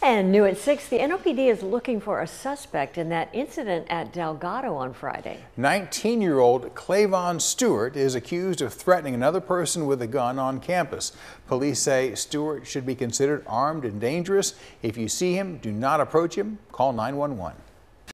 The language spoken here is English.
And new at 6, the NOPD is looking for a suspect in that incident at Delgado on Friday. 19-year-old Clavon Stewart is accused of threatening another person with a gun on campus. Police say Stewart should be considered armed and dangerous. If you see him, do not approach him. Call 911.